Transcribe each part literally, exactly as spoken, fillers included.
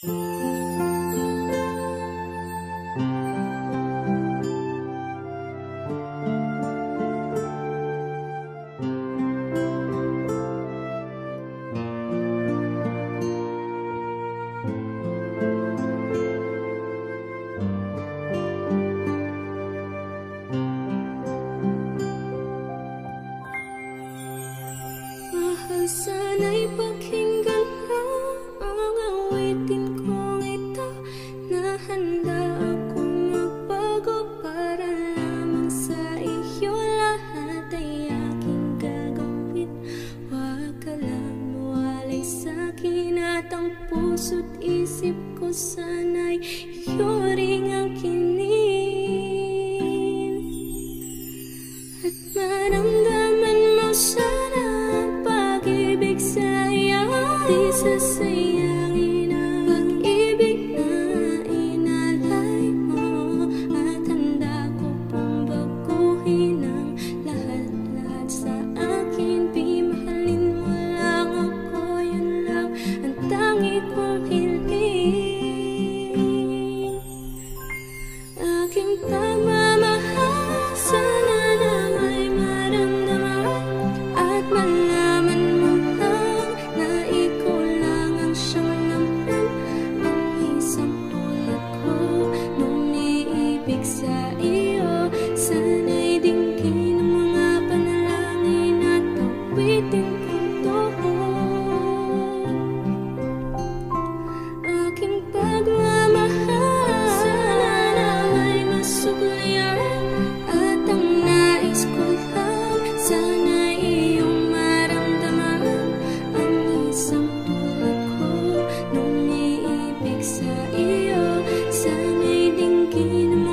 Sana'y pakinggan mo ang awitin kong ito, na handa akong magbago para lamang sa iyo. Lahat ay aking gagawin, huwag ka lang mawalay sa'kin, at ang puso't isip ko sana'y iyo ring ang kinin. At maramdaman mo sana di sasayangin ang pag-ibig na inalay mo, at handa ko pong baguhin ang lahat-lahat sa akin. Di mahalin mo lang ako, yun lang ang tangi kong hiling. Aking pagmamahal, sana na may maramdaman at malaman mo sa iyo. Sana'y dinggin ang mga panalangin at awitin kong to. Aking pagmamahal, sana na may masuklayan, at ang nais ko lang sana'y iyong maramdaman ang isang tulad ko nung iibig sa iyo. Sana'y dinggin ang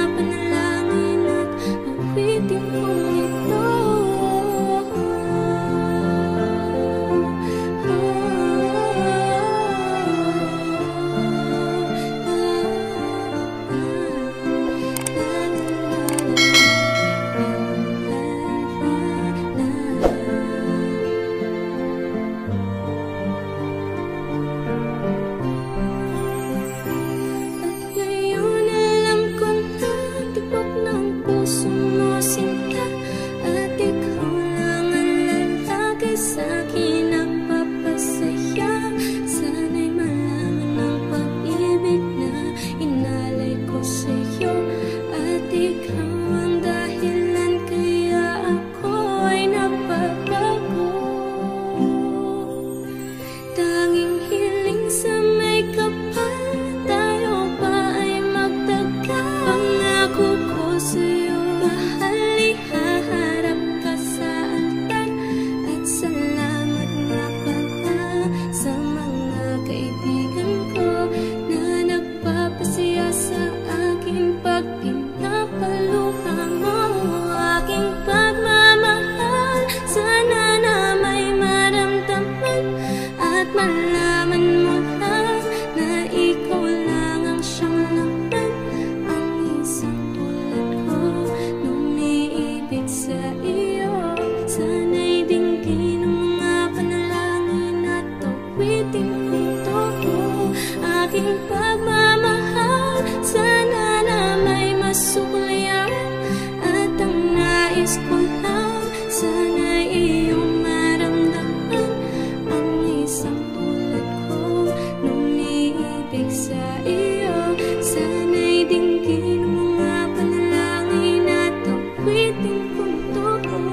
sa'kin nagpapasaya. Sana'y malaman ang pag-ibig na inalay ko sa'yo, at ikaw ang dahilan kaya ako ay napapago. Tanging hiling sa may kapal, tayo pa ay magtagal. Pangako ko sa'yo, mahal, ihaharap ka sa altar. Salamat nga pala sa mga kaibigan ko na nagpapasaya sa akin pag pinapaluha mo. Aking pagmamahal, sana na may maramdaman at malaman mo lang na ikaw lang ang siyang laman, ang isang tulad ko nung iibig sa iyo. Sana'y dinggin ang mga panalangin at awitin kong to. Aking pagmamahal, sana na may masuklayan, at ang nais ko lang sana'y iyong maramdaman ang isang tulad ko nung iibig sa iyo. Sana'y dinggin ang mga panalangin at awitin kong to.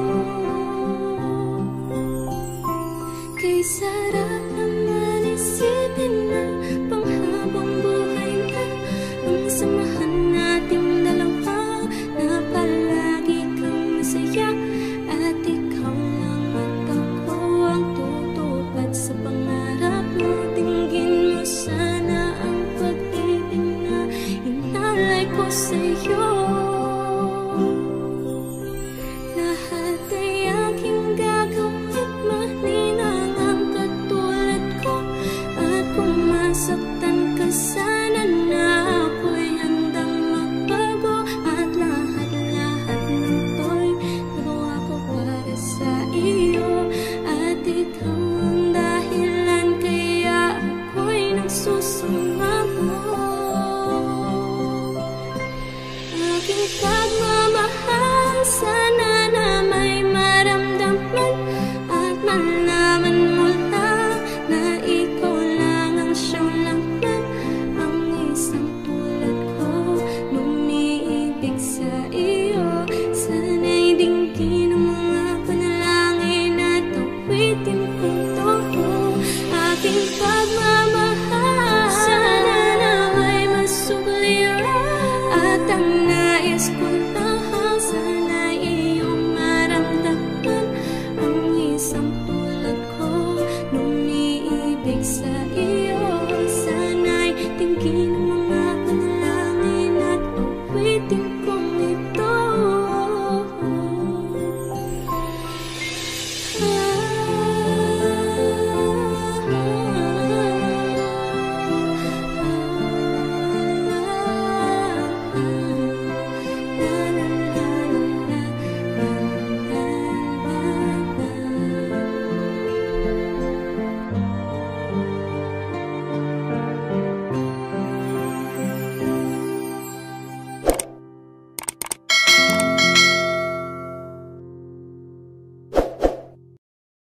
Kay sarap naman isipin na panghabang buhay na ang samahan nating dalawa, na palagi kang masaya, at ikaw lang at ako ang tutupad sa pangarap mo. Dinggin mo sana ang pag-ibig na inalay ko sa'yo. Lahat ay aking gagawin, maninang ang katulad ko, at kung masaktan ka sana na ako'y handang magbago, at lahat-lahat ng to'y nagawa ko para sa iyo, at ikaw ang dahilan kaya ako'y nagsusunod. sana na may maramdaman at malaman mo lang na ikaw lang ang siyang laman. Ang isang tulad ko lumiibig sa iyo. Sana'y dinggin ang mga panalangin at awitin kong to. Aking pagmamahal